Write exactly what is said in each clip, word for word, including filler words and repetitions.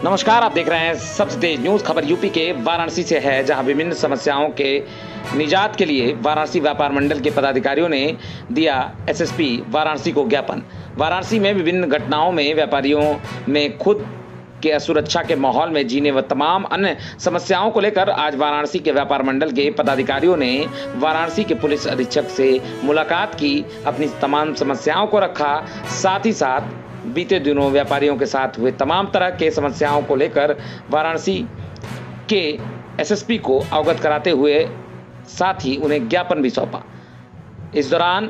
नमस्कार, आप देख रहे हैं सबसे तेज न्यूज खबर। यूपी के वाराणसी से है, जहां विभिन्न समस्याओं के निजात के लिए वाराणसी व्यापार मंडल के पदाधिकारियों ने दिया एसएसपी वाराणसी को ज्ञापन। वाराणसी में विभिन्न घटनाओं में व्यापारियों में खुद के असुरक्षा के माहौल में जीने व तमाम अन्य समस्याओं को लेकर आज वाराणसी के व्यापार मंडल के पदाधिकारियों ने वाराणसी के पुलिस अधीक्षक से मुलाकात की, अपनी तमाम समस्याओं को रखा। साथ ही साथ बीते दिनों व्यापारियों के साथ हुए तमाम तरह के समस्याओं को लेकर वाराणसी के एसएसपी को अवगत कराते हुए साथ ही उन्हें ज्ञापन भी सौंपा। इस दौरान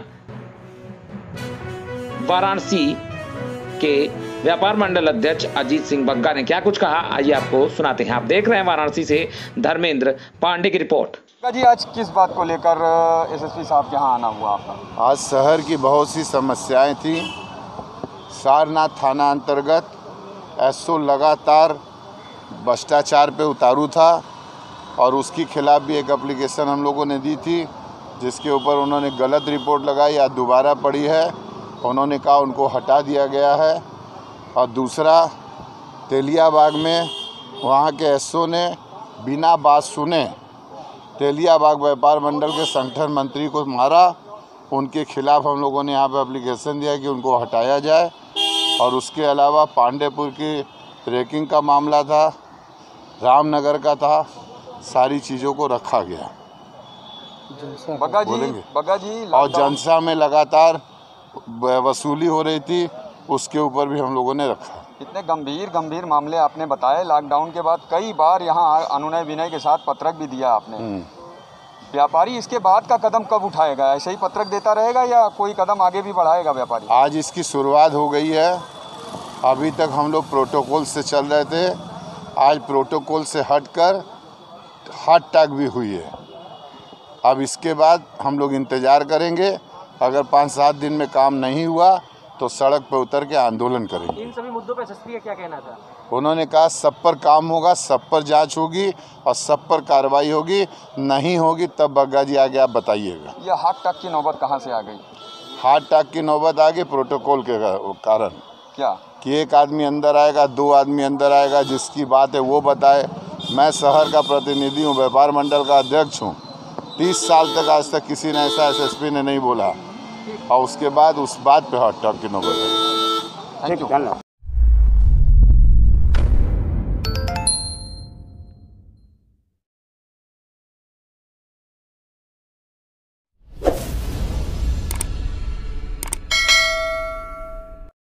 वाराणसी के व्यापार मंडल अध्यक्ष अजीत सिंह बग्गा ने क्या कुछ कहा, आइए आपको सुनाते हैं। आप देख रहे हैं वाराणसी से धर्मेंद्र पांडे की रिपोर्ट। जी, आज किस बात को लेकर एसएसपी साहब के यहाँ आना हुआ आपका? आज शहर की बहुत सी समस्याएं थी। सारनाथ थाना अंतर्गत एसओ लगातार भ्रष्टाचार पे उतारू था और उसके खिलाफ भी एक एप्लीकेशन हम लोगों ने दी थी, जिसके ऊपर उन्होंने गलत रिपोर्ट लगाई। आज दोबारा पड़ी है, उन्होंने कहा उनको हटा दिया गया है। और दूसरा, तेलियाबाग में वहाँ के एसओ ने बिना बात सुने तेलियाबाग व्यापार मंडल के संगठन मंत्री को मारा। उनके खिलाफ हम लोगों ने यहाँ पे एप्लीकेशन दिया कि उनको हटाया जाए। और उसके अलावा पांडेपुर की रेकिंग का मामला था, रामनगर का था, सारी चीज़ों को रखा गया। बग्गा जी, बग्गा जी और जनसा में लगातार वसूली हो रही थी, उसके ऊपर भी हम लोगों ने रखा। इतने गंभीर गंभीर मामले आपने बताए। लॉकडाउन के बाद कई बार यहाँ अनुनय विनय के साथ पत्रक भी दिया आपने। व्यापारी इसके बाद का कदम कब उठाएगा? ऐसे ही पत्रक देता रहेगा या कोई कदम आगे भी बढ़ाएगा व्यापारी? आज इसकी शुरुआत हो गई है। अभी तक हम लोग प्रोटोकॉल से चल रहे थे, आज प्रोटोकॉल से हटकर हार्ट अटैक भी हुई है। अब इसके बाद हम लोग इंतज़ार करेंगे। अगर पाँच सात दिन में काम नहीं हुआ तो सड़क पर उतर के आंदोलन करेंगे। इन सभी मुद्दों पर एसएसपी का क्या कहना था? उन्होंने कहा सब पर काम होगा, सब पर जांच होगी और सब पर कार्रवाई होगी। नहीं होगी तब बग्गा जी आगे आप बताइएगा। ये हार्ट अटैक की नौबत कहाँ से आ गई? हार्ट अटैक की नौबत आ गई प्रोटोकॉल के कारण। क्या कि एक आदमी अंदर आएगा, दो आदमी अंदर आएगा, जिसकी बात है वो बताए। मैं शहर का प्रतिनिधि हूँ, व्यापार मंडल का अध्यक्ष हूँ। तीस साल तक आज तक किसी ने ऐसा एसएसपी ने नहीं बोला, और उसके बाद उस बात पे हार्ट अटैक की नौबत है। Thank you.